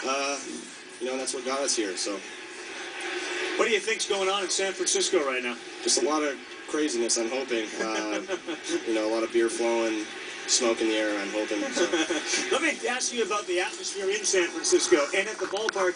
you know, that's what got us here. So, what do you think's going on in San Francisco right now? just a lot of craziness. I'm hoping. You know, a lot of beer flowing, smoke in the air. I'm hoping. So. Let me ask you about the atmosphere in San Francisco and at the ballpark.